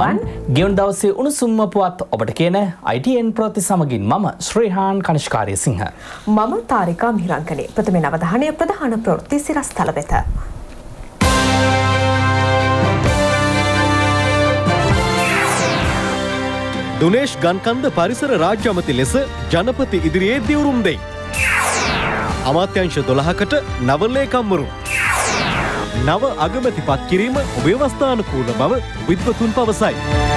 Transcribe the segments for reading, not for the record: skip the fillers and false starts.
අයිබෝවන් ගෙවුණු දවසේ උණුසුම්ම පුවත් ඔබට කියන ITN ප්‍රති සමගින් මම ශ්‍රීහාන් කනිෂ්කාරිය සිංහ මම තාරිකා මිහිරංගනේ ප්‍රථමයෙන් අවධානය ප්‍රධාන ප්‍රවෘත්ති සිරස්තල වෙත දුනේෂ් ගන්කන්ද පරිසර රාජ්‍ය අමාත්‍ය ලෙස ජනපති ඉදිරියේ දිවුරුම් දෙයි. අමාත්‍යාංශ 12කට නව ලේකම්වරුන්. නව අගමැති පත් කිරීම ව්‍යවස්ථානුකූල බව විද්වතුන් පවසයි.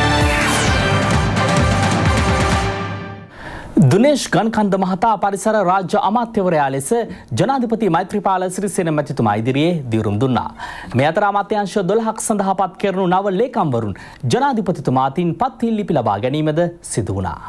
දුනේෂ් ගන්කන්ද මහතා පරිසර රාජ්‍ය අමාත්‍යවරයා ලෙස ජනාධිපති මෛත්‍රීපාල සිරිසේන මැතිතුමා ඉදිරියේ දිවුරුම් දුන්නා. මේ අතර අමාත්‍යාංශ 12ක් සඳහා පත් කෙරෙනු නව ලේකම්වරුන් ජනාධිපතිතුමා අතින් පත් ලිපි ලබා ගැනීමද සිදු වුණා.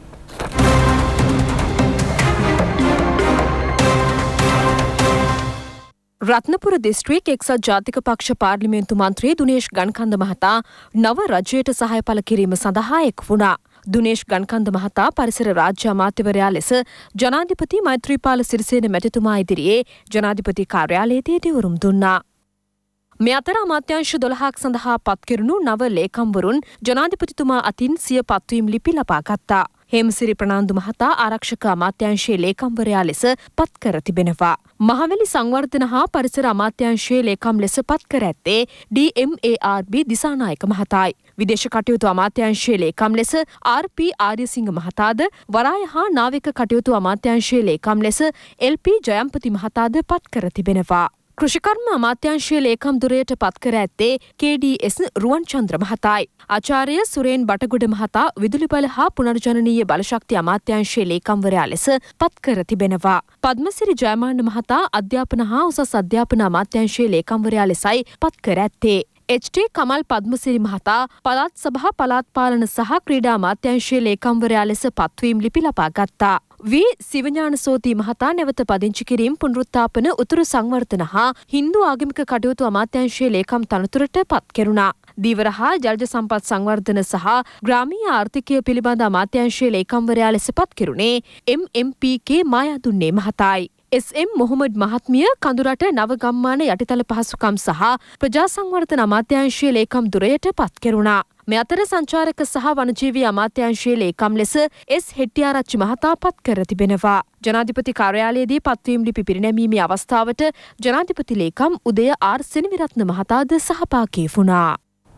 රත්නපුර දිස්ත්‍රික් එක්සත් ජාතික පක්ෂ පාර්ලිමේන්තු මන්ත්‍රී දුනේෂ් ගන්කන්ද මහතා නව රජයට සහාය පළ කිරීම සඳහා එක් වුණා. දුනේෂ් ගන්කන්ද මහතා පරිසර රාජ්‍ය අමාත්‍යවරයා ලෙස ජනාධිපති මෛත්‍රීපාල සිරිසේන මැතිතුමා ඉදිරියේ ජනාධිපති කාර්යාලයේදී දිවුරුම් දුන්නා. මේ අතර අමාත්‍යාංශ 12ක් සඳහා පත් කෙරුණු නව ලේකම්වරුන් ජනාධිපතිතුමා අතින් සිය පත්වීම් ලිපි ලබා ගත්තා. හේමසිරි ප්‍රනාන්දු මහතා ආරක්ෂක අමාත්‍යාංශයේ ලේකම්වරයා ලෙස පත් කර තිබෙනවා. මහවැලි සංවර්ධන හා පරිසර අමාත්‍යාංශයේ ලේකම් ලෙස පත් කර ඇත්තේ DMARB දිසානායක මහතායි. විදේශ කටයුතු අමාත්‍යාංශයේ ලේකම් ලෙස RP ආර්යසිංහ මහතාද වරාය හා නාවික කටයුතු අමාත්‍යාංශයේ ලේකම් ලෙස LP ජයම්පති මහතාද පත් කර තිබෙනවා. කෘෂිකර්ම අමාත්‍යාංශයේ ලේකම් දුරයට පත් කර ඇත්තේ KDS රුවන්චන්ද්‍ර මහතායි. ආචාර්ය සුරේන් බටගොඩ මහතා විදුලි බල හා පුනර්ජනනීය බලශක්ති අමාත්‍යාංශයේ ලේකම්වරයා ලෙස පත් කර තිබෙනවා. පද්මසිරි ජයමාන්න මහතා අධ්‍යාපන හා උසස් අධ්‍යාපන අමාත්‍යාංශයේ ලේකම්වරයා ලෙසයි පත් කර ඇත්තේ. HT කමල් පද්මසිරි මහතා පළාත් සභා පළාත් පාලන සහ ක්‍රීඩා අමාත්‍යාංශයේ ලේකම්වරයා ලෙස පත්වීම් ලිපි ලබා ගත්තා. සිවඥාන සෝති මහතා නැවත පදිංචි කිරීම පුනරුත්ථාපන උතුරු සංවර්ධන හා හින්දු ආගමික කටයුතු අමාත්‍යාංශයේ ලේකම් තනතුරට පත් කෙරුණා. දීවර හා ජලජ සම්පත් සංවර්ධන සහ ග්‍රාමීය ආර්ථිකය පිළිබඳ අමාත්‍යාංශයේ ලේකම්වරයා ලෙස පත් කෙරුණේ MMPK මායාදුන්නේ මහතායි. SM මොහොමඩ් මහත්මිය කඳුරට නව ගම්මාන යටිතල පහසුකම් සහ ප්‍රජා සංවර්ධන අමාත්‍යාංශයේ ලේකම් දුරයට පත් කෙරුණා. මේ අතර සංචාරක සහ වනජීවී අමාත්‍යාංශයේ ලේකම් ලෙස S හෙට්ටිආරච්චි මහතා පත් කර තිබෙනවා. ජනාධිපති කාර්යාලයේදී පත්වීම් ලිපි පිරිනැමීමේ අවස්ථාවට ජනාධිපති ලේකම් උදය R සෙනවිරත්න මහතාද සහභාගී වුණා.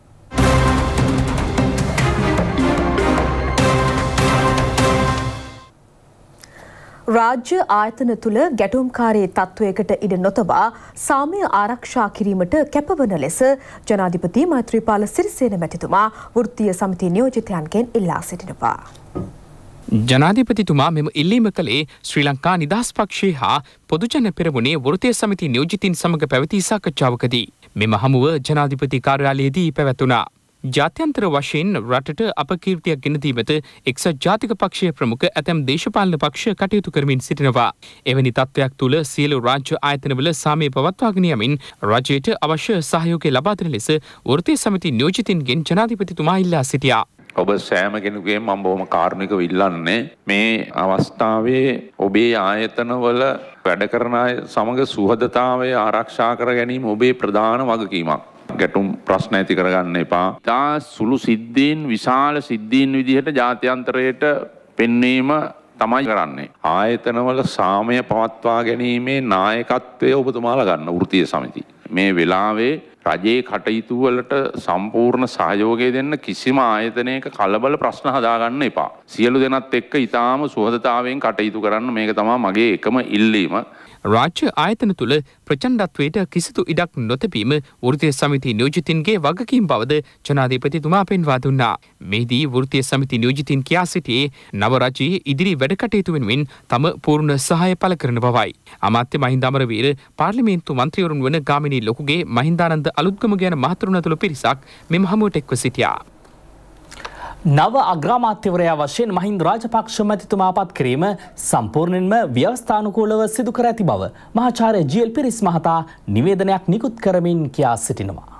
රාජ්‍ය ආයතන තුළ ගැටුම්කාරී තත්ත්වයකට ඉඩ නොතබා සාමය ආරක්ෂා කිරීමට කැපවන ලෙස ජනාධිපති මෛත්‍රීපාල සිරිසේන මැතිතුමා වෘත්තීය සමිති නියෝජිතයන්ගෙන් ඉල්ලා සිටිනවා. ජනාධිපතිතුමා මෙම ඉල්ලීම කළේ ශ්‍රී ලංකා නිදහස් පක්ෂයේ හා පොදුජන පෙරමුණේ වෘත්තීය සමිති නියෝජිතින් සමග පැවති සාකච්ඡාවකදී. මෙම හමුව ජනාධිපති කාර්යාලයේදී පැවැතුණා. ජාත්‍යන්තර වශයෙන් රටට අපකීර්තියක් ගෙන දීමට එක්සත් ජාතික පක්ෂයේ ප්‍රමුඛ ඇතැම් දේශපාලන පක්ෂ කටයුතු කරමින් සිටිනවා. එවැනි තත්ත්වයක් තුළ සියලු රාජ්‍ය ආයතනවල සාමය පවත්වාගෙන යමින් රජයට අවශ්‍ය සහයෝගය ලබා දෙන ලෙස වෘත්තීය සමිති නියෝජිතින්ගෙන් ජනාධිපතිතුමා ඉල්ලා සිටියා. ඔබ සෑම කෙනෙකුගේ මම බොහොම කාරුණිකව ඉල්ලන්නේ මේ අවස්ථාවේ ඔබේ ආයතනවල වැඩ කරන අය සමග සුහදතාවය ආරක්ෂා කර ගැනීම ඔබේ ප්‍රධාන වගකීමක්. ගැටුම් ප්‍රශ්න ඇති කරගන්න එපා. තා සුළු සිද්ධීන් විශාල සිද්ධීන් විදිහට ජාත්‍යන්තරයට පෙන්වීම තමයි කරන්නේ. ආයතනවල සාමය පවත්වා ගැනීමේ නායකත්වය ඔබතුමාලා ගන්න වෘත්තීය සමිතිය. මේ වෙලාවේ රජයේ කටයුතු වලට සම්පූර්ණ සහයෝගය දෙන්න කිසිම ආයතනයක කලබල ප්‍රශ්න හදාගන්න එපා. සියලු දෙනාත් එක්ක ඊටාම සුහදතාවයෙන් කටයුතු කරන්න මේක තමයි මගේ එකම ඉල්ලීම. රාජ්‍ය ආයතන තුළ ප්‍රචණ්ඩත්වයට කිසිදු ඉඩක් නොතැබීම වෘත්තීය සමිති නියෝජිතින්ගේ වගකීම් බවද ජනාධිපතිතුමා පෙන්වා දුන්නා. මෙහිදී වෘත්තීය සමිති නියෝජිතින් කියා සිටියේ නව රජයේ ඉදිරි වැඩ කටයුතු වෙනුවෙන් තම පූර්ණ සහාය පළ කරන බවයි. අමාත්‍ය මහින්ද අමරවීර පාර්ලිමේන්තු මන්ත්‍රීවරුන් වන ගාමිණී ලොකුගේ මහින්දානන්ද අලුත්ගම යන මහතුරුන් ඇතුළු පිරිසක් මෙම හමුවට එක්ව සිටියා. නව අග්‍රාමාත්‍යවරයා වශයෙන් මහින්ද රාජපක්ෂ මැතිතුමා පත් කිරීම සම්පූර්ණයෙන්ම ව්‍යවස්ථානුකූලව සිදු කර ඇති බව මහාචාර්ය ජී.එල්. පිරිස් මහතා නිවේදනයක් නිකුත් කරමින් කියා සිටිනවා.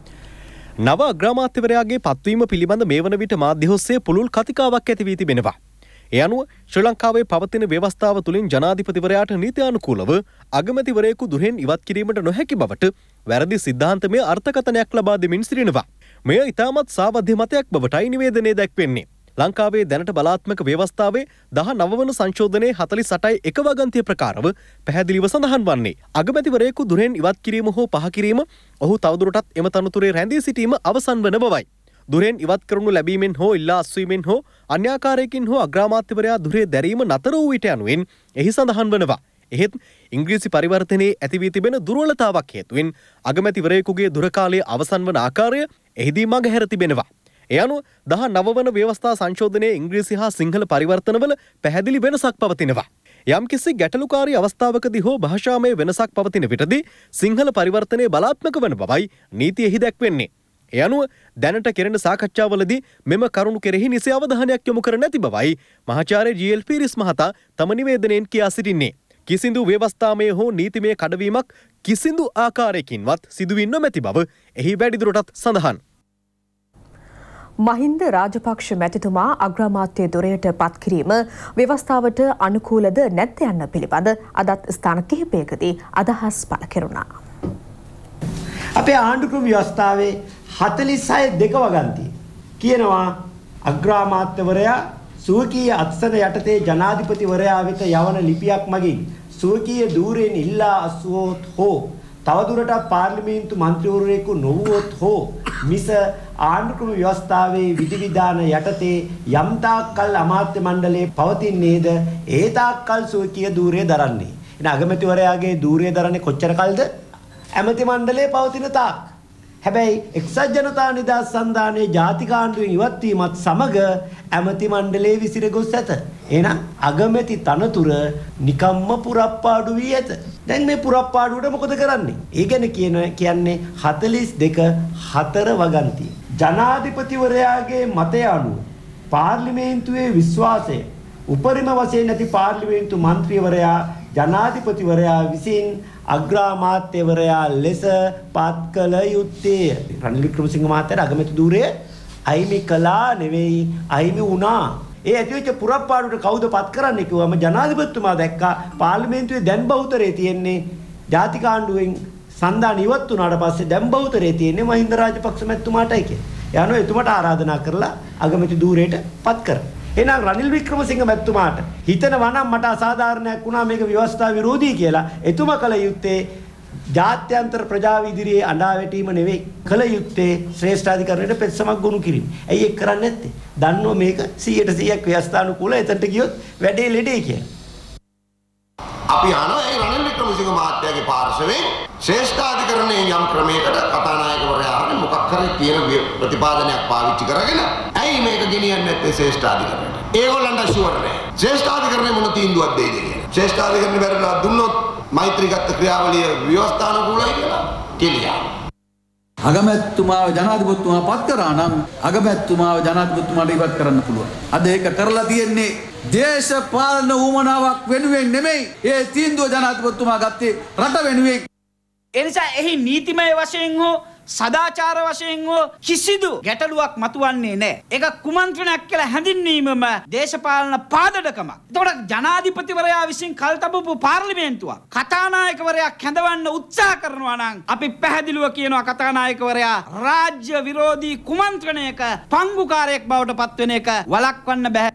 නව අග්‍රාමාත්‍යවරයාගේ පත්වීම පිළිබඳ මේ වන විට මාධ්‍ය ඔස්සේ පුළුල් කතිකාවක් ඇති වී තිබෙනවා. ඒ අනුව ශ්‍රී ලංකාවේ පවතින ව්‍යවස්ථාව තුළින් ජනාධිපතිවරයාට නීත්‍යානුකූලව අගමැතිවරයෙකු දුරෙන් ඉවත් කිරීමට නොහැකි බවට වැරදි සිද්ධාන්තමය අර්ථකථනයක් ලබා දෙමින් සිටිනවා. මෙය ඉතාමත් සාවද්‍ය මතයක් බවටයි නිවේදනයේ දැක්වෙන්නේ. ලංකාවේ දැනට බලාත්මක ව්‍යවස්ථාවේ 19 වන සංශෝධනයේ 48යි එක වගන්තිය ප්‍රකාරව පැහැදිලිව සඳහන් වන්නේ අගමැතිවරයෙකු දුරෙන් ඉවත් කිරීම හෝ පහ කිරීම ඔහු තවදුරටත් එම තනතුරේ රැඳී සිටීම අවසන් වන බවයි. දුරෙන් ඉවත් කරනු ලැබීමෙන් හෝ ඉල්ලා අස්වීමෙන් හෝ අන්‍යාකාරයකින් හෝ අග්‍රාමාත්‍යවරයා දුරේ දැරීම නතර වූ විට යනුවෙන් එහි සඳහන් වනවා. එහෙත් ඉංග්‍රීසි පරිවර්තනයේ ඇති වී තිබෙන දුර්වලතාවක් හේතුවෙන් අගමැතිවරයෙකුගේ දුර කාලය අවසන් වන ආකාරය එහිදී මගහැර තිබෙනවා. ඒ අනුව 19 වන ව්‍යවස්ථා සංශෝධනයේ ඉංග්‍රීසි හා සිංහල පරිවර්තනවල පැහැදිලි වෙනසක් පවතිනවා. යම්කිසි ගැටලුකාරී අවස්ථාවකදී හෝ භාෂාමය වෙනසක් පවතින විටදී සිංහල පරිවර්තනයේ බලාත්මක වන බවයි නීතියෙහි දැක්වෙන්නේ. ඒ අනුව දැනට කෙරෙන සාකච්ඡාවලදී මෙම කරුණු කෙරෙහි නිසි අවධානයක් යොමු කර නැති බවයි මහාචාර්ය ජී.එල්. පීරිස් මහතා තම නිවේදනයෙන් කියා සිටින්නේ. කිසිදු ව්‍යවස්ථාමය හෝ නීතිමය කඩවීමක් කිසිදු ආකාරයකින්වත් සිදුවී නොමැති බව එහි වැඩිදුරටත් සඳහන්. මහින්ද රාජපක්ෂ මැතිතුමා අග්‍රාමාත්‍ය ධුරයට පත් කිරීම ව්‍යවස්ථාවට අනුකූලද නැද්ද යන්න පිළිබඳ අදත් ස්ථාන කිහිපයකදී අදහස් පළ කෙරුණා. අපේ ආණ්ඩුක්‍රම ව්‍යවස්ථාවේ 46 දෙක වගන්තිය කියනවා අග්‍රාමාත්‍යවරයා සුවකීය අත්සන යටතේ ජනාධිපතිවරයා වෙත යවන ලිපියක් මගින් සුවකීය ධූරයෙන් ඉල්ලා අසුවොත් හෝ තවදුරටත් පාර්ලිමේන්තු මන්ත්‍රීවරයෙකු නොවුවොත් හෝ මිස ආණ්ඩුක්‍රම ව්‍යවස්ථාවේ විධිවිධාන යටතේ යම් තාක්කල් අමාත්‍ය මණ්ඩලයේ පවතින්නේද ඒ තාක්කල් සුවකීය ධූරය දරන්නේ. එන අගමැතිවරයාගේ ධූරය දරන්නේ කොච්චර කල්ද? ඇමති මණ්ඩලයේ පවතින තාක්. හැබැයි එක්සත් ජනතා නිදහස් සන්ධානයේ ජාතික ආණ්ඩුවෙන් ඉවත් වීමත් සමග ඇමති මණ්ඩලයේ විසිර ගොස් ඇත. එහෙනම් අගමැති තනතුර නිකම්ම පුරප්පාඩු වී ඇත. දැන් මේ පුරප්පාඩුවට මොකද කරන්නේ? ඒ ගැන කියන්නේ 42 4 වගන්තිය. ජනාධිපතිවරයාගේ මතය අනුව පාර්ලිමේන්තුවේ විශ්වාසය උපරිම වශයෙන් නැති පාර්ලිමේන්තු මන්ත්‍රීවරයා ජනාධිපතිවරයා විසින් අග්‍රාමාත්‍යවරයා ලෙස පත් කළ යුත්තේ. රනිල් වික්‍රමසිංහ මහත්තයාට අගමැති ධූරය අයිමි කළා නෙවෙයි අයිමි වුණා. ඒ ඇතිවෙච්ච පුරප්පාඩුවට කවුද පත් කරන්නේ කිව්වම ජනාධිපතිතුමා දැක්කා පාර්ලිමේන්තුවේ දැන් බහුතරය තියෙන්නේ ජාතික ආණ්ඩුවෙන් සන්දාන ඉවත් වුණාට පස්සේ දැන් බහුතරය තියෙන්නේ මහින්ද රාජපක්ෂ මැතිතුමාටයි කියලා. යනවා එතුමාට ආරාධනා කරලා අගමැති ධූරයට පත් කරා. එහෙනම් රනිල් වික්‍රමසිංහ මැතිතුමාට හිතනවා නම් මට අසාධාරණයක් වුණා මේක ව්‍යවස්ථා විරෝධී කියලා එතුමා කල යුත්තේ ජාත්‍යන්තර ප්‍රජාව ඉදිරියේ අඬා වැටීම නෙවෙයි කල යුත්තේ ශ්‍රේෂ්ඨාධිකරණයට පෙත්සමක් ගොනු කිරීම. ඇයි ඒක කරන්නේ නැත්තේ? දන්නෝ මේක 100%ක් ව්‍යවස්ථානුකූල එතනට ගියොත් වැඩේ ලෙඩේ කියලා. අපි අහනවා ඒ රනිල් වික්‍රමසිංහ මහත්තයාගේ පාර්ශවයෙන් ශ්‍රේෂ්ඨාධිකරණයේ යම් ක්‍රමයකට කතානායකවරයා මොකක් කරේ තියෙන ප්‍රතිපාදනයක් පාවිච්චි කරගෙන ඇයි මේක ගෙනියන්නේ නැත්තේ ශ්‍රේෂ්ඨාධිකරණයට? ඒගොල්ලන්ට ෂුවර් නැහැ. ශ්‍රේෂ්ඨාධිකරණය මොන තීන්දුවක් දෙයිද කියලා. ශ්‍රේෂ්ඨාධිකරණය බැරිලා දුන්නොත් මෛත්‍රීගත ක්‍රියාවලිය ව්‍යවස්ථානුකූලයි කියලා කියනවා. අගමැතිතුමාව ජනාධිපතිතුමා පත් කරා නම් අගමැතිතුමාව ජනාධිපතිතුමාට ඉවත් කරන්න පුළුවන්. අද ඒක කරලා තියෙන්නේ දේශපාලන උවමනාවක් වෙනුවෙන් නෙමෙයි. ඒ තීන්දුව ජනාධිපතිතුමා ගත්තේ රට වෙනුවෙන්. ඒ නිසා එහි නීතිමය වශයෙන් හෝ සදාචාර වශයෙන් හෝ කිසිදු ගැටලුවක් මතුවන්නේ නැහැ. ඒක කුමන්ත්‍රණයක් කියලා හැඳින්වීමම දේශපාලන පාදඩකමක්. එතකොට ජනාධිපතිවරයා විසින් කල් තබපු පාර්ලිමේන්තුවක් කතානායකවරයා කැඳවන්න උත්සාහ කරනවා නම් අපි පැහැදිලිව කියනවා කතානායකවරයා රාජ්‍ය විරෝධී කුමන්ත්‍රණයක පංගුකාරයෙක් බවට පත්වෙන එක වළක්වන්න බෑ.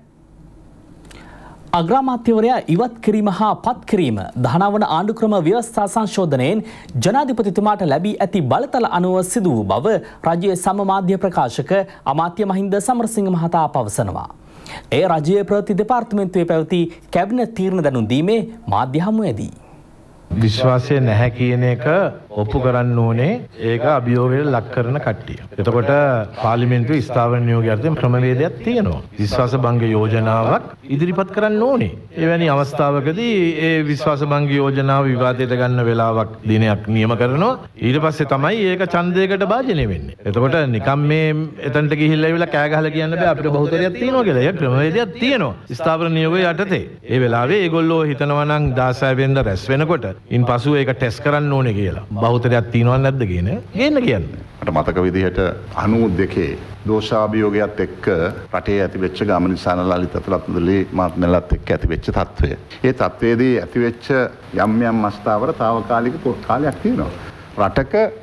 අග්‍රාමාත්‍යවරයා ඉවත් කිරීම හා පත් කිරීම 19 වන ආණ්ඩුක්‍රම ව්‍යවස්ථා සංශෝධනයෙන් ජනාධිපතිතුමාට ලැබී ඇති බලතල අනුව සිදු වූ බව රජයේ සම මාධ්‍ය ප්‍රකාශක අමාත්‍ය මහින්ද සමරසිංහ මහතා පවසනවා. ඒ රජයේ ප්‍රති දෙපාර්තමේන්තුවේ පැවති කැබිනට් තීරණ දැනුම් දීමේ මාධ්‍ය හමුවේදී විශ්වාසය නැහැ කියන එක ඔප්පු කරන්න ඕනේ ඒක අභියෝගයට ලක් කරන කට්ටිය. එතකොට පාර්ලිමේන්තුවේ ස්ථාවර නියෝගය අර්ථයෙන් ක්‍රමවේදයක් තියෙනවා. විශ්වාස භංග යෝජනාවක් ඉදිරිපත් කරන්න ඕනේ. එවැනි අවස්ථාවකදී ඒ විශ්වාස භංග යෝජනාව විවාදයට ගන්න වෙලාවක් දිනයක් නියම කරනවා. ඊට පස්සේ තමයි ඒක ඡන්දයකට භාජනය වෙන්නේ. එතකොට නිකම් මේ එතනට ගිහිල්ලා ඉවිලා කෑ ගහලා කියන්න බෑ අපිට බහුතරයක් තියෙනවා කියලා. ඒක ක්‍රමවේදයක් තියෙනවා. ස්ථාවර නියෝගය යටතේ. ඒ වෙලාවේ ඒගොල්ලෝ හිතනවා නම් 16 වෙනිදා රැස් වෙනකොට ඉන් පසු ඒක ටෙස්ට් කරන්න ඕනේ කියලා. බහුතරයක් තියෙනවද නැද්ද කියන ගේන්න කියන්නේ. මට මතක විදිහට 92 දෝෂාභියෝගයත් එක්ක රටේ ඇතිවෙච්ච ගාමිණී ලලිත අතුලත්මුදලි මහත්මයාලත් එක්ක ඇතිවෙච්ච තත්ත්වය. ඒ තත්ත්වයේදී ඇතිවෙච්ච යම් යම් අවස්ථාවල తాවකාලික කාලයක් තියෙනවා. රටක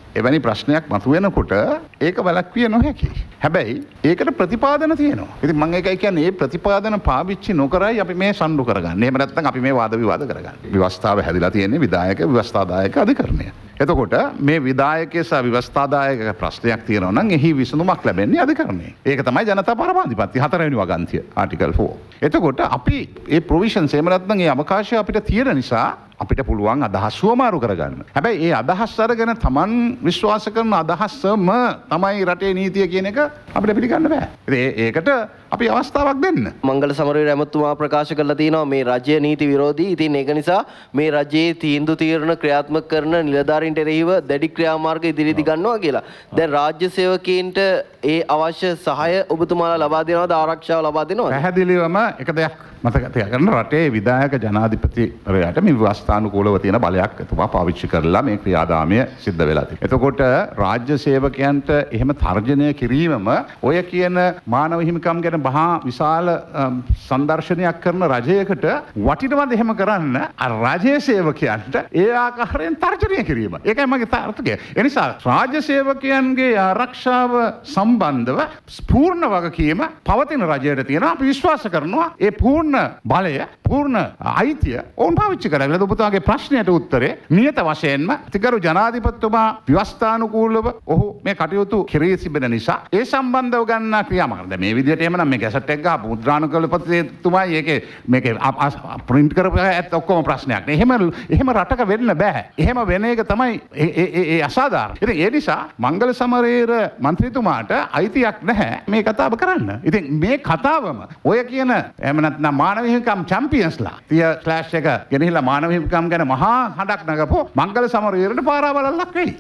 එවැනි ප්‍රශ්නයක් මතුවෙනකොට ඒක වැළැක්විය නොහැකි. හැබැයි ඒකට ප්‍රතිපාදන තියෙනවා. ඉතින් මම ඒකයි කියන්නේ මේ ප්‍රතිපාදන පාවිච්චි නොකරයි අපි මේ සම්ඩු කරගන්නේ. එහෙම නැත්නම් අපි මේ වාද විවාද කරගන්නේ. ව්‍යවස්ථාව හැදිලා තියෙන්නේ විධායක ව්‍යවස්ථාදායක අධිකරණය. එතකොට මේ විධායකයේ සහ ව්‍යවස්ථාදායක ප්‍රශ්නයක් තියෙනවා නම් එහි විසඳුමක් ලැබෙන්නේ අධිකරණයේ. ඒක තමයි ජනතා පරමාධිපත්‍ය 4 වෙනි වගන්තිය ආටිකල් 4. එතකොට අපි මේ ප්‍රොවිෂන්ස් එහෙම නැත්නම් මේ අවකාශය අපිට තියෙන නිසා අපිට පුළුවන් අදහස් සුවමාරු කරගන්න. හැබැයි ඒ අදහස් අරගෙන Taman විශ්වාස කරන අදහසම තමයි රටේ නීතිය කියන එක අපිට පිළිගන්න බෑ. ඒකට අපි අවස්ථාවක් දෙන්න. මංගල සමරවීර ඇමතුමා ප්‍රකාශ කරලා තියෙනවා මේ රජය නීති විරෝධී. ඉතින් ඒක නිසා මේ රජයේ තීන්දුව తీරන ක්‍රියාත්මක කරන නිලධාරීන්ට එරෙහිව දැඩි ක්‍රියාමාර්ග ඉදිරියට ගන්නවා කියලා. දැන් රාජ්‍ය සේවකීන්ට ඒ අවශ්‍ය සහාය ඔබතුමාලා ලබා දෙනවද? ආරක්ෂාව ලබා දෙනවද? පැහැදිලිවම එක දෙයක් මතක තියාගන්න රටේ විධායක ජනාධිපතිවරයාට මේ ව්‍යවස්ථානුකූලව තියෙන බලයක් එතුමා පාවිච්චි කරලා මේ ක්‍රියාදාමය සිද්ධ වෙලා තියෙනවා. එතකොට රාජ්‍ය සේවකයන්ට එහෙම තර්ජනය කිරීමම ඔය කියන මානව හිමිකම් ගැන බහා විශාල සංදර්ශනයක් කරන රජයකට වටිනවද එහෙම කරන්න රාජ්‍ය සේවකයන්ට ඒ ආකාරයෙන් තර්ජනය කිරීම. ඒකයි මගේ තාර්ථකය. ඒ නිසා රාජ්‍ය සේවකයන්ගේ ආරක්ෂාව සම්බන්ධව පූර්ණ වගකීම පවතින රජයට තියෙනවා. අපි විශ්වාස කරනවා ඒ පූර්ණ බලය පූර්ණ අයිතිය ඔවුන් පාවිච්චි කරගන්න. ඔබතුමාගේ ප්‍රශ්නයට උත්තරේ නියත වශයෙන්ම අතිගරු ජනාධිපතිතුමා ව්‍යවස්ථානුකූලව ඔහු මේ කටයුතු කෙරී තිබෙන නිසා ඒ සම්බන්ධව ගන්න ක්‍රියාමාර්ග. මේ විදිහට එහෙමනම් මේ ගැසට් එක ගහපු මුද්‍රානුකූලපතිතුමායි මේකේ ප්‍රින්ට් කරපු ඇත්ත ඔක්කොම ප්‍රශ්නයක් නේ. එහෙම රටක වෙන්න බෑ. එහෙම වෙන එක තමයි ඒ අසාධාරණ. ඉතින් ඒ නිසා මංගල සමරේර මන්ත්‍රීතුමාට අයිතියක් නැහැ මේ කතාව කරන්න. ඉතින් මේ කතාවම ඔය කියන එහෙම නැත්නම් මානව හිමිකම් චැම්පියන්ස්ලා තිය ක්ලෑෂ් එක ගෙනහිලා මානව හිමිකම් ගැන මහා හඬක් නගපුව මංගල සමරවීරට පාරාවලල්ලක් වෙයි.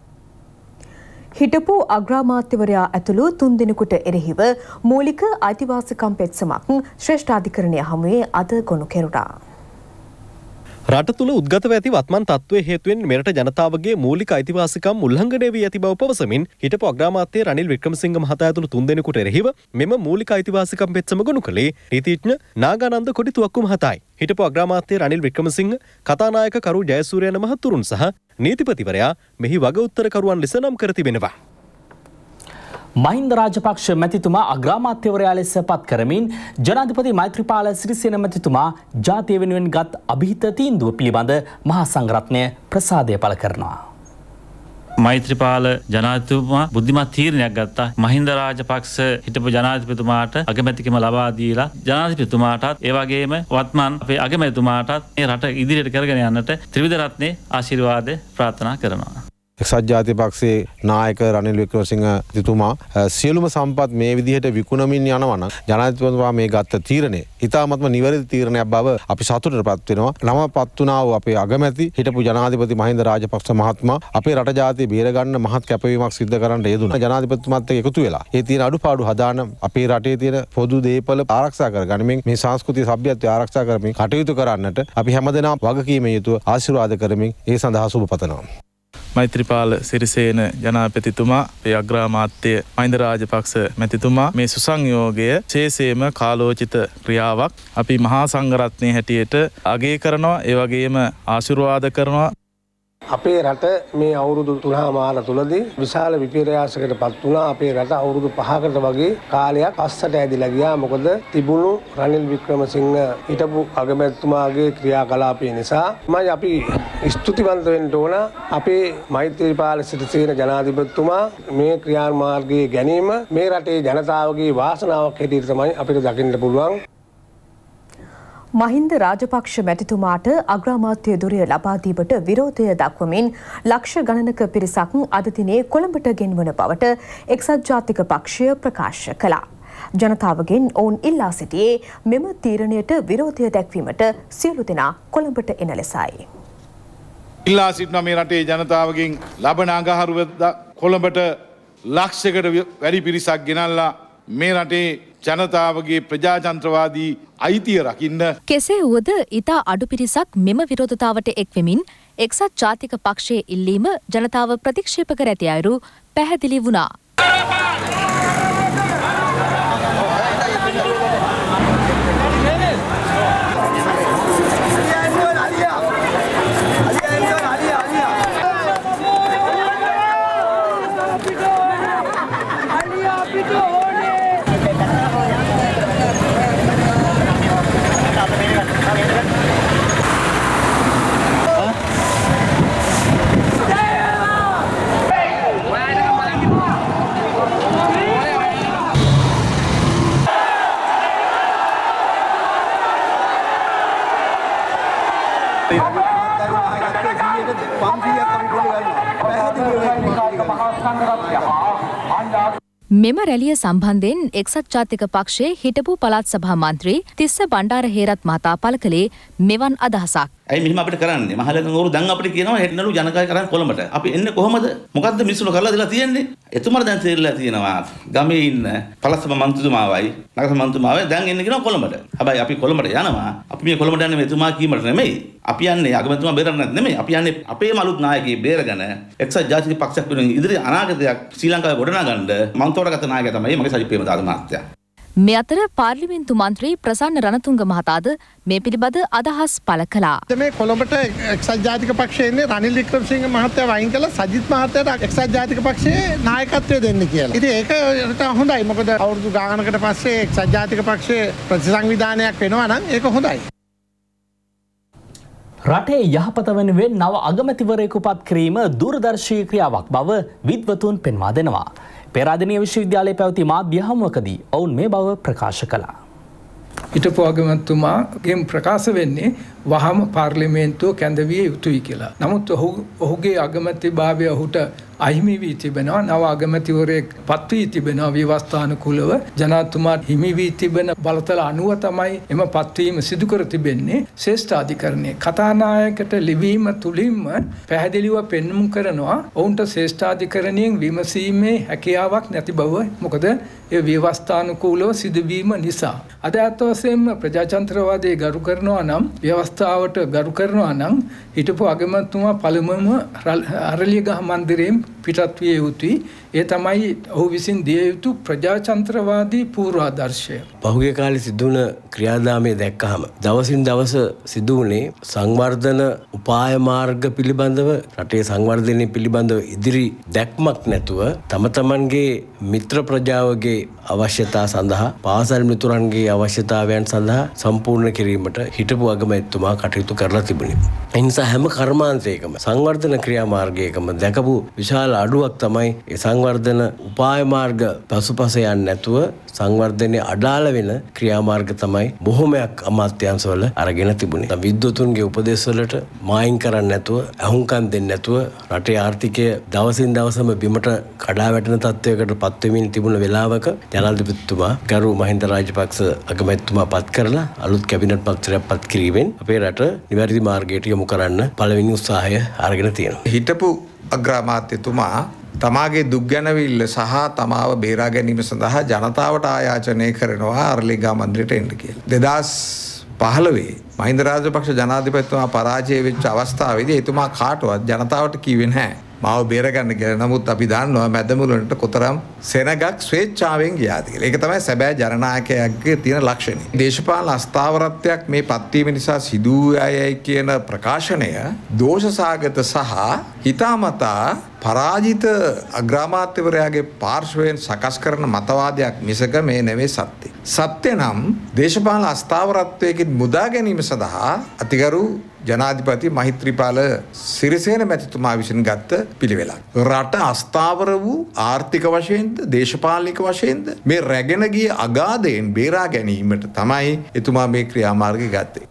හිටපු අග්‍රාමාත්‍යවරයා ඇතුළු 3 දෙනෙකුට එරෙහිව මූලික අයිතිවාසිකම් පෙත්සමක් ශ්‍රේෂ්ඨාධිකරණය හමුවේ අද ගොනු කෙරුණා. රට තුළ උද්ගතව ඇති වත්මන් තත්ත්වය හේතුවෙන් මෙරට ජනතාවගේ මූලික අයිතිවාසිකම් උල්ලංඝනය වී ඇති බව පවසමින් හිටපු අග්‍රාමාත්‍ය රනිල් වික්‍රමසිංහ මහතා ඇතුළු 3 දෙනෙකුට එරෙහිව මෙම මූලික අයිතිවාසිකම් පෙත්සම ගොනු කළේ නීතිඥ නාගානන්ද කොඩිතුවක්කු මහතායි. හිටපු අග්‍රාමාත්‍ය රනිල් වික්‍රමසිංහ, කතානායක කරු ජයසූරිය මහතුරුන් සහ නීතිපතිවරයා මෙහි වග උත්තරකරුවන් ලෙස නම් කර තිබෙනවා. මහින්ද රාජපක්ෂ මැතිතුමා අග්‍රාමාත්‍යවරයා ලෙස පත් කරමින් ජනාධිපති මෛත්‍රීපාල සිරිසේන මැතිතුමා ජාතිය වෙනුවෙන් ගත් අභිහිත තීන්දුව පිළිබඳ මහා සංඝරත්නය ප්‍රසාදය පළ කරනවා. මෛත්‍රීපාල ජනාධිපතිතුමා බුද්ධිමත් තීරණයක් ගත්තා. මහින්ද රාජපක්ෂ හිටපු ජනාධිපතිතුමාට අගමැතිකම ලබා දීලා ජනාධිපතිතුමාටත් ඒ වගේම වත්මන් අපේ අගමැතිතුමාටත් මේ රට ඉදිරියට කරගෙන යන්නට ත්‍රිවිධ රත්නයේ ආශිර්වාද ප්‍රාර්ථනා කරනවා. එක්සත් ජාතික පක්ෂයේ නායක රනිල් වික්‍රමසිංහ මැතිතුමා සියලුම සම්පත් මේ විදිහට විකුණමින් යනවා නම් ජනාධිපතිතුමා මේ ගත්ත තීරණය ඉතාමත්ම නිවැරදි තීරණයක් බව අපි සතුටටපත් වෙනවා. නමපත් වුණා වූ අපේ අගමැති හිටපු ජනාධිපති මහින්ද රාජපක්ෂ මහත්මයා අපේ රට ජාතිය බේරගන්න මහත් කැපවීමක් සිදු කරන්න යෙදුණා. ජනාධිපතිතුමාත් එක්ක එකතු වෙලා ඒ තියෙන අඩුපාඩු හදාන අපේ රටේ තියෙන පොදු දේපල ආරක්ෂා කරගනිමින් මේ සංස්කෘතික සભ્યත්වය ආරක්ෂා කරමින් කටයුතු කරන්නට අපි හැමදෙනාම වගකීමේ යුතුව ආශිර්වාද කරමින් ඒ සඳහා සුබ පතනවා. මෛත්‍රීපාල සිරිසේන ජනාධිපතිතුමා අපේ අග්‍රාමාත්‍ය මහින්ද රාජපක්ෂ මැතිතුමා මේ සුසංයෝගය විශේෂයෙන්ම කාලෝචිත ක්‍රියාවක් අපි මහා සංඝරත්නයේ හැටියට අගය කරනවා. ඒ වගේම ආශිර්වාද කරනවා. අපේ රට මේ අවුරුදු 3 තුලදී විශාල විපර්යාසයකට පත් වුණා. අපේ රට අවුරුදු 5කට වගේ කාලයක් පස්සට ඇදිලා ගියා. මොකද තිබුණු රනිල් වික්‍රමසිංහ හිටපු අගමැතිතුමාගේ ක්‍රියාකලාපය නිසා. අපි ස්තුතිවන්ත වෙන්න ඕන අපේ මෛත්‍රීපාල සිරිසේන ජනාධිපතිතුමා මේ ක්‍රියාමාර්ගයේ ගැනීම මේ රටේ ජනතාවගේ වාසනාවක් හැටියට තමයි අපිට දකින්න පුළුවන්. මහින්ද රාජපක්ෂ මැතිතුමාට අග්‍රාමාත්‍ය ධුරය ලබා දීමට විරෝධය දක්වමින් ලක්ෂ ගණනක පිරිසක් අද දිනේ කොළඹට ගෙන්වන බවට එක්සත් ජාතික පක්ෂය ප්‍රකාශ කළා. ජනතාවගෙන් ඔවුන් ඉල්ලා සිටියේ මෙම තීරණයට විරෝධය දැක්වීමට සියලු දෙනා කොළඹට එන ලෙසයි. ඉල්ලා සිටින මේ රටේ ජනතාවගෙන් ලබන අඟහරුවදා කොළඹට ලක්ෂයකට වැඩි පිරිසක් ගෙනල්ලා මේ රටේ ජනතාවගේ ප්‍රජාතන්ත්‍රවාදී අයිතිය රකින්න. කෙසේ වුවද ඉතා අඩු පිරිසක් මෙම විරෝධතාවට එක්වෙමින් එක්සත් ජාතික පක්ෂයේ ඉල්ලීම ජනතාව ප්‍රතික්ෂේප කර ඇති අයුරු පැහැදිලි වුණා. මෙම රැලිය සම්බන්ධයෙන් එක්සත් ජාතික පක්ෂයේ හිටපු පළාත් සභා මන්ත්‍රී තිස්ස බණ්ඩාර හේරත් මහතා පළ කළේ මෙවන් අදහසක්. ඇයි මෙහෙම අපිට කරන්නේ? මහලකංගවරු දැන් අපිට කියනවා හෙට්නලු ජනකාය කරන් කොළඹට. අපි එන්නේ කොහමද? මොකද්ද මිනිස්සුන්ට කරලා දෙලා තියෙන්නේ? එතුමාට දැන් තේරිලා තියෙනවා. ගමේ ඉන්න පළාත් සභා මන්ත්‍රීතුමාවයි නගර මන්ත්‍රීතුමාවයි දැන් එන්නේ කියනවා කොළඹට. හැබැයි අපි කොළඹට යනවා. අපි මේ කොළඹට යන්නේ එතුමා කීමට නෙමෙයි. අපි යන්නේ අගමැතිතුමා බේරන්නත් නෙමෙයි. අපි යන්නේ අපේම අලුත් නායකයෙක් බේරගෙන එක්සත් ජාතික පක්ෂයක් වෙනුවෙන් ඉදිරි අනාගතයක් ශ්‍රී ලංකාවේ ගොඩනගන්න මම තෝරාගත්ත නායකයා තමයි මගේ සජිත් ප්‍රේමදාස මහත්තයා. මේ අතර පාර්ලිමේන්තු මන්ත්‍රී ප්‍රසන්න රණතුංග මහතාද මේ පිළිබඳ අදහස් පළ කළා. මේ කොළඹට එක්සත් ජාතික පක්ෂයේ ඉන්නේ රනිල් වික්‍රමසිංහ මහත්තයා වයින් කළා සජිත් මහත්තයාට එක්සත් ජාතික පක්ෂයේ නායකත්වය දෙන්න කියලා. ඉතින් ඒකට හොඳයි. මොකද අවුරුදු ගානකට පස්සේ එක්සත් ජාතික පක්ෂයේ ප්‍රතිසංවිධානයක් වෙනවා නම් ඒක හොඳයි. රටේ යහපත වෙනුවෙන් නව අගමැතිවරයෙකු පත් කිරීම දූරදර්ශී ක්‍රියාවක් බව විද්වතුන් පෙන්වා දෙනවා. පෙරාදෙණිය විශ්වවිද්‍යාලයේ පැවති මාධ්‍ය හමුවකදී ඔවුන් මේ බව ප්‍රකාශ කළා. හිටපු අගමැතිතුමාගෙන් ප්‍රකාශ වෙන්නේ වහම පාර්ලිමේන්තුව කැඳවිය යුතුයි කියලා. නමුත් ඔහුගේ අගමැතිභාවය ඔහුට අහිමි වී තිබෙනවා. නව අගමැතිවරයෙක් පත් වී තිබෙනවා ව්‍යවස්ථානුකූලව. ජනාධිපතිතුමාට හිමි වී තිබෙන බලතල අනුව තමයි එම පත්වීම සිදු කර තිබෙන්නේ. ශ්‍රේෂ්ඨාධිකරණයේ කතානායකට ලිවීම තුලින්ම පැහැදිලිව පෙන්වුම් කරනවා ඔවුන්ට ශ්‍රේෂ්ඨාධිකරණයෙන් විමසීමේ හැකියාවක් නැති බව. මොකද ඒ ව්‍යවස්ථානුකූලව සිදුවීම නිසා. අද අතවසෙම ප්‍රජාතන්ත්‍රවාදයේ ගරු කරනවා නම් ව්‍යවස්ථාවට ගරු කරනවා නම් හිටපු අගමැතිතුමා පළමුවම අරලියගහ මන්දිරයෙන් පිටත් විය යුතුයි. ඒ තමයි ඔහු විසින් දිය යුතු ප්‍රජාතන්ත්‍රවාදී පූර්වාදර්ශය. පහුගිය කාලේ සිදුවන ක්‍රියාදාමයේ දැක්කහම දවසින් දවස සිදු වුණේ සංවර්ධන උපාය මාර්ග පිළිබඳව රටේ සංවර්ධනය පිළිබඳව ඉදිරි දැක්මක් නැතුව තම තමන්ගේ මිත්‍ර ප්‍රජාවගේ අවශ්‍යතා සඳහා පාසල් මිතුරන්ගේ අවශ්‍යතාවයන් සඳහා සම්පූර්ණ කිරීමට හිටපු අගමැතිතුමා කටයුතු කරලා තිබුණේ. ඒ නිසා හැම කර්මාන්තයකම සංවර්ධන ක්‍රියාමාර්ගයකම දැකපු විශාල අඩුවක් තමයි ඒ සංවර්ධන උපාය මාර්ග පසුපස යන්නේ නැතුව සංවර්ධනයේ අඩාල වෙන ක්‍රියාමාර්ග තමයි බොහොමයක් අමාත්‍යාංශවල අරගෙන තිබුණේ. විද්වතුන්ගේ උපදෙස් වලට මායින් කරන්නේ නැතුව, අහුම්කම් දෙන්නේ නැතුව රටේ ආර්ථිකය දවසින් දවසම බිමට කඩා වැටෙන තත්ත්වයකට පත් වෙමින් තිබුණ වෙලාවක ජනාධිපතිතුමා ගරු මහින්ද රාජපක්ෂ අගමැතිතුමා පත් කරලා අලුත් කැබිනට් පත්‍රයක් පත් කිරීමෙන් අපේ රට නිවැරදි මාර්ගයට යොමු කරන්න පළවෙනි උත්සාහය අරගෙන තියෙනවා. හිටපු අග්‍රාමාත්‍යතුමා තමාගේ දුක්ගැනවිල්ල සහ තමාව බේරා ගැනීම සඳහා ජනතාවට ආයාචනය කරනවා අරලියගහ මන්දිරයට එන්න කියලා. 2015 මහින්ද රාජපක්ෂ ජනාධිපතිතුමා පරාජය වෙච්ච අවස්ථාවේදී එතුමා කාටවත් ජනතාවට කිව්වේ නැහැ මාව බේරගන්න කියලා. නමුත් අපි දන්නවා මැදමුලට කොතරම් සෙනගක් ස්වේච්ඡාවෙන් ගියාද කියලා. ඒක තමයි සැබෑ ජනනායකයෙක්ගේ තියෙන ලක්ෂණය. දේශපාලන අස්ථාවරත්වයක් මේ පත්වීම නිසා සිදු වූයයි කියන ප්‍රකාශනය දෝෂසාගත සහ හිතාමතා පරාජිත අග්‍රාමාත්‍යවරයාගේ පාර්ශවයෙන් සකස් කරන මතවාදයක් මිසක මේ නෙවෙයි සත්‍ය. සත්‍ය නම් දේශපාලන අස්ථාවරත්වයකින් මුදා ගැනීම සඳහා අතිගරු ජනාධිපති මෛත්‍රීපාල සිරිසේන මැතිතුමා විසින් ගත්ත පිළිවෙලක්. රට අස්ථාවර වූ ආර්ථික වශයෙන්ද දේශපාලනික වශයෙන්ද මේ රැගෙන ගිය අගාධයෙන් බේරා ගැනීමට තමයි එතුමා මේ ක්‍රියාමාර්ගය ගත්තේ.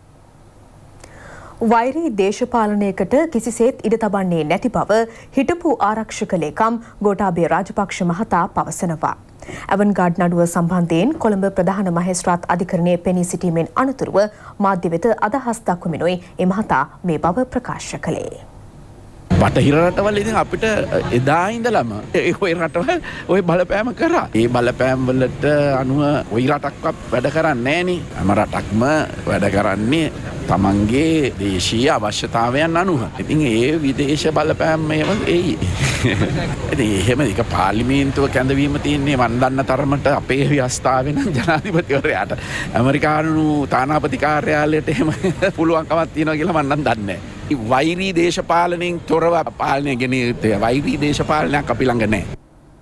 වෛරී දේශපාලනයකට කිසිසේත් ඉඩ තබන්නේ නැති බව හිටපු ආරක්ෂක ලේකම් ගෝඨාභය රාජපක්ෂ මහතා පවසනවා. ඇවන්ගාඩ් නඩුව සම්බන්ධයෙන් කොළඹ ප්‍රධාන මහේස්ත්‍රාත් අධිකරණයේ පෙනී සිටීමෙන් අනතුරුව මාධ්‍ය වෙත අදහස් දක්වමිනුයි ඒ මහතා මේ බව ප්‍රකාශ කළේ. බටහිර රටවල් ඉතින් අපිට එදා ඉඳලම ඔය රටවල් ඔය බලපෑම කරා. ඒ බලපෑම් වලට අනුව ඔය රටක්වත් වැඩ කරන්නේ නෑනේ. හැම රටක්ම වැඩ කරන්නේ තමන්ගේ දේශීය අවශ්‍යතාවයන් අනුව. ඉතින් ඒ විදේශ බලපෑම් මේවා එයි. ඉතින් එහෙම එක පාර්ලිමේන්තුව කැඳවීම තියෙන්නේ මන් දන්න තරමට අපේ ව්‍යවස්ථාවේ නම් ජනාධිපතිවරයාට ඇමරිකානු තානාපති කාර්යාලයට එහෙම පුළුවන්කමක් තියෙනවා කියලා මන් නම් දන්නේ නෑ. වෛරී දේශපාලනයෙන් තොරව පාලනය ගෙන යුත්තේ. වෛරී දේශපාලනයක් අපි ළඟ නැහැ.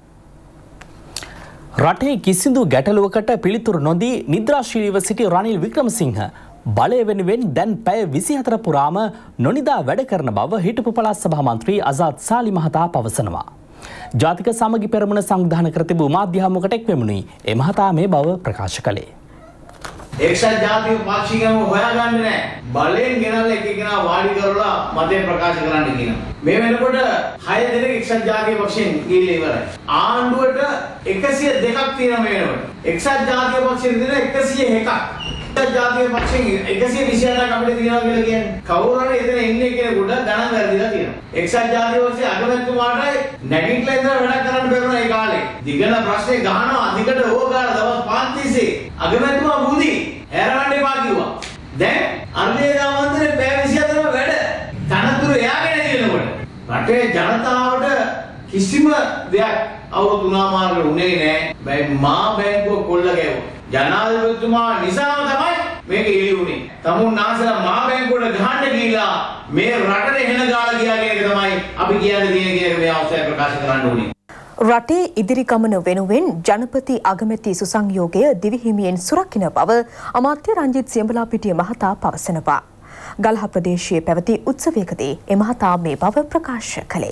රටේ කිසිදු ගැටලුවකට පිළිතුරු නොදී නිද්‍රාශීලීව සිටි රනිල් වික්‍රමසිංහ බලය වෙනුවෙන් දැන් පැය 24 පුරාම නොනිදා වැඩ කරන බව හිටපු පළාත් සභා මන්ත්‍රී අසාද් සාලි මහතා පවසනවා. ජාතික සමගි පෙරමුණ සංවිධානය කර තිබූ මාධ්‍ය හමුවකට එක් වෙමුණුයි ඒ මහතා මේ බව ප්‍රකාශ කළේ. එක්සත් ජාතික පාක්ෂිකයන්ව හොයාගන්නේ නැහැ. බලෙන් ගෙනල්ලා එක එකනා වාඩි කරලා මතය ප්‍රකාශ කරන්න කියනවා. මේ වෙනකොට 6 දෙනෙක් එක්සත් ජාතික පක්ෂයෙන් ගිහිල්ලා ඉවරයි. ආණ්ඩුවට 102ක් තියෙනවා මේ වෙනකොට. එක්සත් ජාතික පක්ෂයෙන් දෙන 101ක්. එක්සත් ජාතික පක්ෂයෙන් 128ක් අපිට තියෙනවා කියලා කියන්නේ. කවුරු හරි එතන ඉන්නේ කෙනෙකුට ගණන් වැරදිලා තියෙනවා. එක්සත් ජාතික පක්ෂයේ අගමැතිතුමාට නැගිටලා ඉඳලා වැඩ කරන්න බැරුණා ඒ කාලේ. දිගන ප්‍රශ්නේ ගහනවා අධිකට ඕගාර දවස් 5 තිස්සේ අගමැතිතුමා බුදි හැරවන්න එපා කිව්වා. දැන් අර්ධේදා මන්ත්‍රේ පැය 24ම වැඩ. තනතුරු එයාගේ නැති වෙනකොට රටේ ජනතාවට කිසිම දෙයක් අවුරුදු 3 මාර්ගවල උනේ නැහැ. මා බැංකුව කොල්ල ගැවුවා. ජනාධිපතිතුමා නිසාම තමයි මේක එළි උනේ. තමුන් නාසලා මා බැංකුවට ගහන්න ගිහිලා මේ රටේ හෙන ගාලා ගියා කියන එක තමයි අපි කියන්නේ තියෙන මේ අවස්ථාවේ ප්‍රකාශ කරන්න ඕනේ. රටේ ඉදිරි ගමන වෙනුවෙන් ජනපති අගමැති සුසංයෝගය දිවිහිමියෙන් සුරකින්න බව අමාත්‍ය රංජිත් සියඹලාපිටිය මහතා පවසනවා. ගල්හ ප්‍රදේශයේ පැවති උත්සවයකදී එම මහතා මේ බව ප්‍රකාශ කළේ.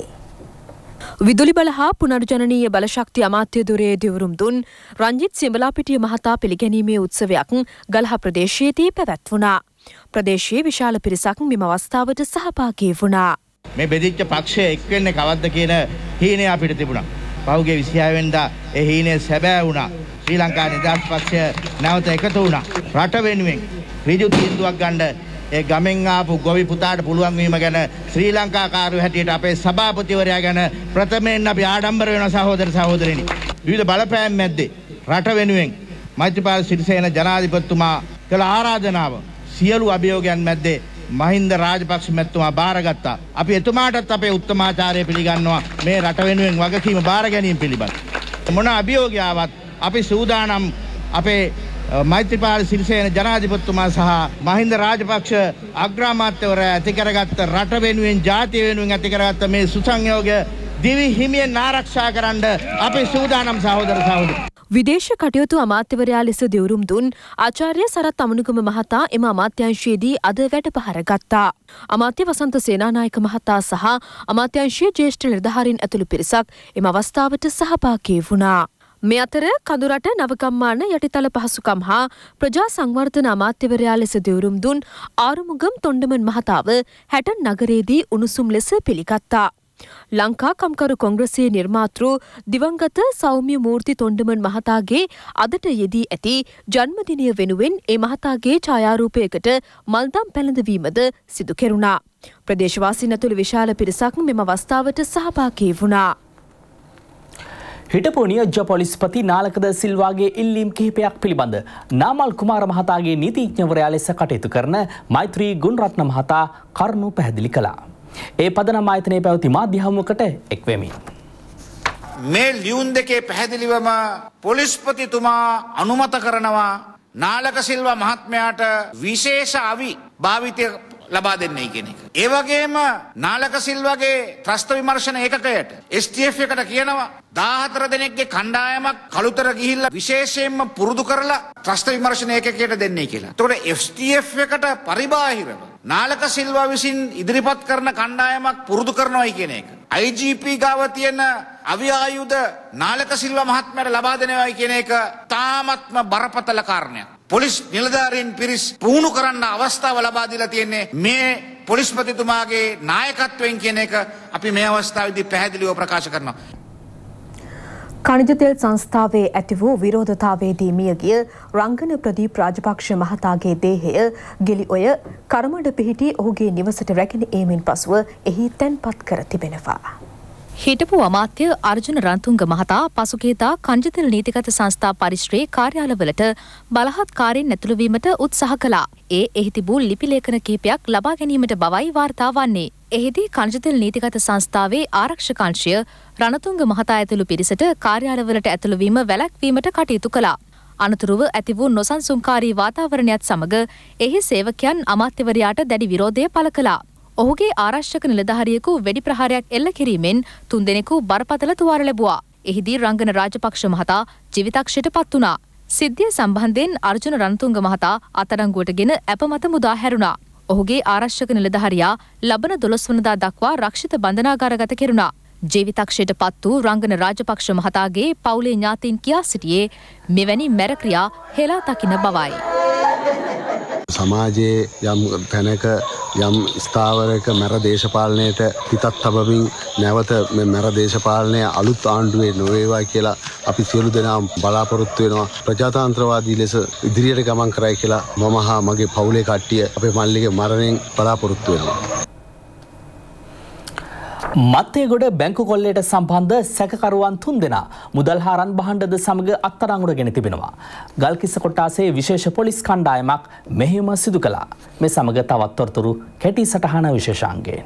විදුලි බල හා පුනර්ජනනීය බලශක්ති අමාත්‍ය දුරේ දිවුරුම් දුන් රංජිත් සියඹලාපිටිය මහතා පිළිගැනීමේ උත්සවයක් ගල්හ ප්‍රදේශයේදී පැවැත්වුණා. ප්‍රදේශයේ විශාල පිරිසක් මෙම අවස්ථාවට සහභාගී වුණා. මේ බෙදිච්ච පක්ෂය එක් වෙන්නේ කවද්ද කියන හීනය අපිට තිබුණා. පහුගිය 26 වෙනිදා ඒ හීනය සැබෑ වුණා. ශ්‍රී ලංකා නිදහස් පක්ෂය නැවත එකතු වුණා. රට වෙනුවෙන් ඍජු තීන්දුවක් ගන්න ඒ ගමෙන් ආපු ගොවි පුතාට පුළුවන් වීම ගැන ශ්‍රී ලංකාකාරයෝ හැටියට අපේ සභාපතිවරයා ගැන ප්‍රථමයෙන් අපි ආඩම්බර වෙන සහෝදර සහෝදරිනි. විවිධ බලපෑම් මැද්දේ රට වෙනුවෙන් මෛත්‍රීපාල සිරිසේන ජනාධිපතිතුමා කළ ආරාධනාව සියලු අභියෝගයන් මැද්දේ මහින්ද රාජපක්ෂ මැතිතුමා බාරගත්තා. අපි එතුමාටත් අපේ උත්තමාචාරය පිළිගන්නවා මේ රට වෙනුවෙන් වගකීම බාර ගැනීම පිළිබඳ. මොන අභියෝගයාවත් අපි සූදානම් අපේ මෛත්‍රීපාල සිරිසේන ජනාධිපතිතුමා සහ මහින්ද රාජපක්ෂ අග්‍රාමාත්‍යවරයා ඇති කරගත්ත රට වෙනුවෙන් ජාතිය වෙනුවෙන් ඇති කරගත්ත මේ සුසංයෝගය දිවි හිමියෙන් ආරක්ෂා කරන්න අපි සූදානම් සහෝදර සහෝදරි. විදේශ කටයුතු අමාත්‍යවරයා ලෙස දිවුරුම් දුන් ආචාර්ය සරත් අමනුගම මහතා එම අමාත්‍යංශයේදී අද වැඩපහර ගත්තා. අමාත්‍ය වසන්ත සේනානායක මහතා සහ අමාත්‍යංශයේ ජ්‍යෙෂ්ඨ නිලධාරීන් ඇතුළු පිරිසක් එම අවස්ථාවට සහභාගී වුණා. මේ අතර කඳුරට නවගම්මාන යටිතල පහසුකම් හා ප්‍රජා සංවර්ධන අමාත්‍යවරයා ලෙස දිවුරුම් දුන් ආරුමුගම් තොණ්ඩමන් මහතාව හැටන් නගරයේදී උණුසුම් ලෙස පිළිගත්තා. ලංකා කම්කරු කොංග්‍රසයේ නිර්මාතෘ දිවංගත සෞම්‍ය මූර්ති තොණ්ඩමන් මහතාගේ අදට යෙදී ඇති ජන්මදිනය වෙනුවෙන් ඒ මහතාගේ ඡායාරූපයකට මල්දම් පැළඳවීමද සිදු කෙරුණා. ප්‍රදේශවාසීන් ඇතුළු විශාල පිරිසක් මෙම අවස්ථාවට සහභාගී වුණා. හිටපු නියෝජ්‍ය පොලිස්පති නාලකද සිල්වාගේ ඉල්ලීම් කිහිපයක් පිළිබඳ නාමල් කුමාර මහතාගේ නීතිඥවරයා ලෙස කටයුතු කරන මෛත්‍රී ගුණරත්න මහතා කරුණු පැහැදිලි කළා. ඒ පදනම ආයතනයේ පැවති මාධ්‍ය හමුවකට එක්වෙමි. මේ ලියුම් දෙකේ පැහැදිලිවම පොලිස්පතිතුමා අනුමත කරනවා නාලක සිල්වා මහත්මයාට විශේෂ අවි භාවිතය ලබා දෙන්නේ කියන එක. ඒ වගේම නාලක සිල්වාගේ ත්‍රස්ත විමර්ශන ඒකකයට STF එකට කියනවා 14 දෙනෙක්ගේ කණ්ඩායමක් කළුතර ගිහිල්ලා විශේෂයෙන්ම පුරුදු කරලා ත්‍රස්ත විමර්ශන ඒකකයට දෙන්නේ කියලා. එතකොට STF එකට පරිබාහිරව නාලක සිල්වා විසින් ඉදිරිපත් කරන කණ්ඩායමක් පුරුදු කරනවායි කියන එක. IGP ගාව තියෙන අවි ආයුධ නාලක සිල්වා මහත්මයාට ලබා දෙනවායි කියන එක තාමත්ම බරපතල කාරණයක්. පොලිස් නිලධාරීන් පිරිස් පුහුණු කරන්න අවස්ථාව ලබා දීලා තියෙන්නේ මේ පොලිස්පතිතුමාගේ නායකත්වයෙන් කියන එක අපි මේ අවස්ථාවේදී පැහැදිලිව ප්‍රකාශ කරනවා. කනිජ තෙල් සංස්ථාවේ ඇති වූ විරෝධතාවයේදී මියගිය රංගන ප්‍රදීප් රාජපක්ෂ මහතාගේ දේහය ගෙලි ඔය කරමඩ පිහිටි ඔහුගේ නිවසට රැගෙන ඒමෙන් පසුව එහි තැන්පත් කර තිබෙනවා. හිටපු අමාත්‍ය අර්ජුන රන්තුංග මහතා පසුගියදා කංජතෙල් නීතිගත සංස්ථා පරිශ්‍රයේ කාර්යාලවලට බලහත්කාරයෙන් ඇතුළු වීමට උත්සාහ කළා. එහි තිබූ ලිපි ලේඛන කිහිපයක් ලබා ගැනීමට බවයි වාර්තා වන්නේ. එහිදී කංජතෙල් නීතිගත සංස්ථාවේ ආරක්ෂක අංශය රණතුංග මහතා ඇතුළු පිරිසට කාර්යාලවලට ඇතුළු වීම වැළැක්වීමට කටයුතු කළා. අනතුරුව ඇති වූ නොසන්සුන්කාරී වාතාවරණයත් සමග එහි සේවකයන් අමාත්‍යවරයාට දැඩි විරෝධය පළ කළා. ඔහුගේ ආරක්ෂක නිලධාරියෙකු වෙඩි ප්‍රහාරයක් එල්ල කිරීමෙන් 3 දෙනෙකු බරපතල තුවාල ලැබුවා. එහිදී රංගන රාජපක්ෂ මහතා ජීවිතක්ෂයට පත් වුණා. සිද්ධිය සම්බන්ධයෙන් අර්ජුන රණතුංග මහතා අත්අඩංගුවටගෙන අපමත මුදා හැරුණා. ඔහුගේ ආරක්ෂක නිලධාරියා ලබන 12 වනදා දක්වා රක්ෂිත බන්ධනාගාරගත කෙරුණා. ජීවිතක්ෂයට පත් වූ රංගන රාජපක්ෂ මහතාගේ පවුලේ ඥාතීන් කියා සිටියේ මෙවැනි මැර ක්‍රියා හෙලා දකින බවයි. සමාජයේ යම් තැනක යම් ස්ථාවරයක මැර දේශපාලනයට පිටත් තබමින් නැවත මේ මැර දේශපාලනය අලුත් ආණ්ඩුවේ නොවේවා කියලා අපි සියලු දෙනා බලාපොරොත්තු වෙනවා. ප්‍රජාතන්ත්‍රවාදී ලෙස ඉදිරියට ගමන් කරයි කියලා මම හා මගේ පවුලේ කට්ටිය අපේ මල්ලිගේ මරණයෙන් බලාපොරොත්තු වෙනවා. මත්තේගොඩ බැංකු කොල්ලයට සම්බන්ධ සැකකරුවන් 3 දෙනා මුදල් හා රන් භාණ්ඩද සමග අත්අඩංගුවට ගෙන තිබෙනවා. ගල්කිස්ස කොට්ටාසේ විශේෂ පොලිස් කණ්ඩායමක් මෙහෙයුම සිදු කළා. මේ සමග තවත් තොරතුරු කැටි සටහන විශේෂාංගයෙන්.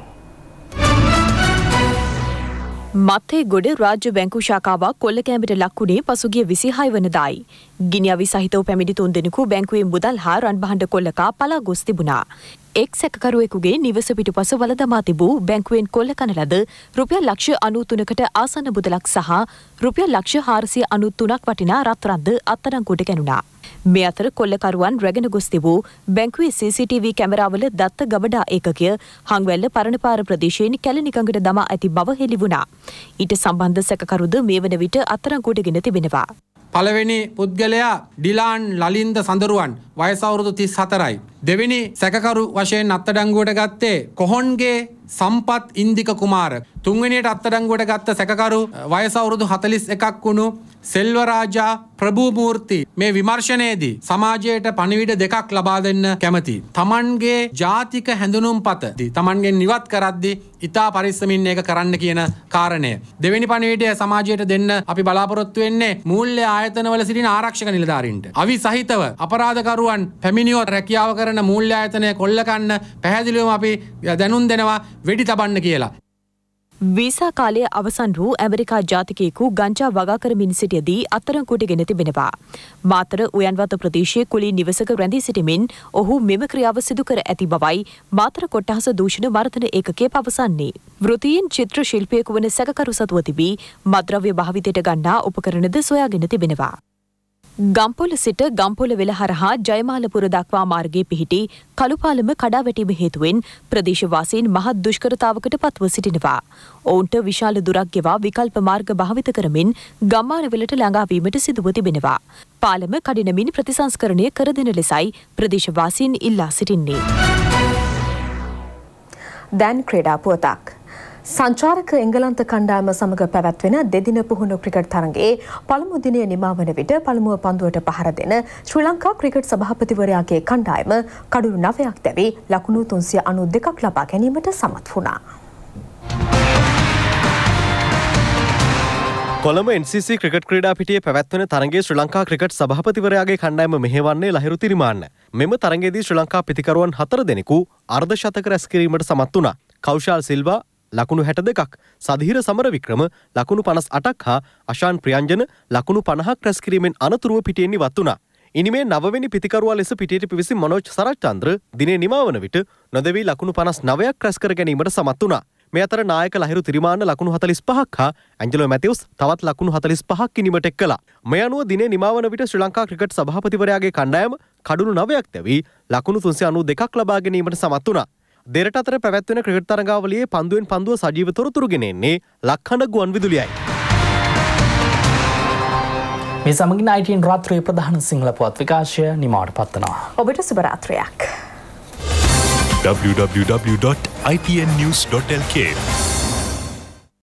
මත්තේගොඩ රාජ්‍ය බැංකු ශාඛාවක් කොල්ලකෑමට ලක්වුණේ පසුගිය 26 වනදායි. ගිනි අවි සහිතව පැමිණි 3 දෙනෙකු බැංකුවේ මුදල් හා රන් භාණ්ඩ කොල්ලකා පලා ගොස් තිබුණා. එක් සැකකරුවෙකුගේ නිවස පිටුපස වළදමා තිබූ බැංකුවෙන් කොල්ල කන ලද රුපියල් ලක්ෂ 93කට ආසන්න මුදලක් සහ රුපියල් ලක්ෂ 493ක් වටිනා රත්රන්ද අත්අඩංගුවට ගැනුණා. මේ අතර කොල්ලකරුවන් රැගෙන ගොස් තිබූ බැංකුවේ CCTV කැමරාවල දත්ත ගබඩා ඒකකය හංවැල්ල පරණපාර ප්‍රදේශයෙන් කැලණිකඟට දමා ඇති බව හෙළි වුණා. ඊට සම්බන්ධ සැකකරුද මේ වන විට අත්අඩංගුවට ගෙන තිබෙනවා. පළවෙනි පුද්ගලයා ඩිලාන් ලලින්ද සඳරුවන් වයස අවුරුදු 34යි. දෙවෙනි සැකකරු වශයෙන් අත්අඩංගුවට ගත්තේ කොහොන්ගේ සම්පත් ඉන්දික කුමාර. තුන්වෙනියට අත්අඩංගුවට ගත්ත සැකකරු වයස අවුරුදු 41ක් වුණු සෙල්වරාජා ප්‍රභූමූර්ති මේ විමර්ශනයේදී සමාජයට පණිවිඩ දෙකක් ලබා දෙන්න කැමැති. තමන්ගේ ජාතික හැඳුනුම්පත තමන්ගෙන් ඉවත් කරද්දී ඉතා පරිස්සමින් ඒක කරන්න කියන කාරණය. දෙවෙනි පණිවිඩය සමාජයට දෙන්න අපි බලාපොරොත්තු වෙන්නේ මූල්‍ය ආයතනවල සිටින ආරක්ෂක නිලධාරීන්ට. අවි සහිතව අපරාධකරුවන් පැමිණියොත් රැකියාව කරන මූල්‍ය ආයතනය කොල්ල කන්න පැහැදිලිවම අපි දැනුම් දෙනවා වෙඩි තබන්න කියලා. වීසා කාලය අවසන් වූ ඇමරිකා ජාතිකයෙකු ගංජා වගා කරමින් සිටියදී අත්අඩංගුවට ගෙන තිබෙනවා. මාතර උයන්වත ප්‍රදේශයේ කුලී නිවසක රැඳී සිටමින් ඔහු මෙම ක්‍රියාව සිදු කර ඇති බවයි මාතර කොට්ටහස දූෂණ මර්ධන ඒකකය පවසන්නේ. වෘත්තීන් චිත්‍ර ශිල්පියෙකු වන සැකකරු සතුව තිබී මද්‍රව්‍ය භාවිතයට ගන්නා උපකරණද සොයාගෙන තිබෙනවා. ගම්පොල සිට ගම්පොල වෙල හරහා ජයමාලපුර දක්වා මාර්ගයේ පිහිටි කළුපාලම කඩා වැටීම හේතුවෙන් ප්‍රදේශවාසීන් මහත් දුෂ්කරතාවකට පත්ව සිටිනවා. ඔවුන්ට විශාල දුරක් ගෙවා විකල්ප මාර්ග භාවිත කරමින් ගම්මානවලට ළඟාවීමට සිදුව තිබෙනවා. පාලම කඩිනමින් ප්‍රතිසංස්කරණය කර දෙන ලෙසයි ප්‍රදේශවාසීන් ඉල්ලා සිටින්නේ. දැන් ක්‍රීඩා පුවතක්. සංචාරක එංගලන්ත කණ්ඩායම සමග පැවැත්වෙන දෙදින පුහුණු ක්‍රිකට් තරගයේ පළමු දිනය නිමාවන විට පළමුව පන්දුවට පහර දෙන ශ්‍රී ලංකා ක්‍රිකට් සභාපතිවරයාගේ කණ්ඩායම කඩුළු 9ක් දැවී ලකුණු 392ක් ලබා ගැනීමට සමත් වුණා. කොළඹ NCC ක්‍රිකට් ක්‍රීඩා පිටියේ පැවැත්වෙන තරගයේ ශ්‍රී ලංකා ක්‍රිකට් සභාපතිවරයාගේ කණ්ඩායම මෙහෙවන්නේ ලහිරු තිරිමාන්න. මෙම තරගයේදී ශ්‍රී ලංකා පිතිකරුවන් 4 දෙනෙකු අර්ධ ශතක රැස් කිරීමට සමත් වුණා. කෞෂාල් සිල්වා ලකුණු 62ක්, සධීර සමරවික්‍රම ලකුණු 58ක් හා අශාන් ප්‍රියංජන ලකුණු 50ක් රැස් කිරීමෙන් අනතුරුව පිටියෙන් ඉවත් වුණා. ඉනිමේ 9 වෙනි පිතිකරුවා ලෙස පිටියට පිවිසි මනෝජ් සරච්චන්ද්‍ර දිනේ නිමවන විට නොදෙවි ලකුණු 59ක් රැස් කර ගැනීමට සමත් වුණා. මේ අතර නායක ලහිරු තිරිමාන්න ලකුණු 45ක් හා ඇන්ජලෝ මැතිව්ස් තවත් ලකුණු 45ක් කිනීමට එක් කළා. මේ අනුව දිනේ නිමවන විට ශ්‍රී ලංකා ක්‍රිකට් සභාපතිවරයාගේ කණ්ඩායම කඩුණු 9ක් දැවී ලකුණු 392ක් ලබා ගැනීමට සමත් වුණා. දෙරට අතර පැවැත්වෙන ක්‍රිකට් තරගාවලියේ පන්දුවෙන් පන්දුව සජීව තොරතුරු ගෙන එන්නේ ලක්හඬ ගුවන් විදුලියයි. මේ සමගින් ITN රාත්‍රියේ ප්‍රධාන සිංහල පුවත් විකාශය නිමාවට පත්වනවා. ඔබට සුබ රාත්‍රියක්. www.itnnews.lk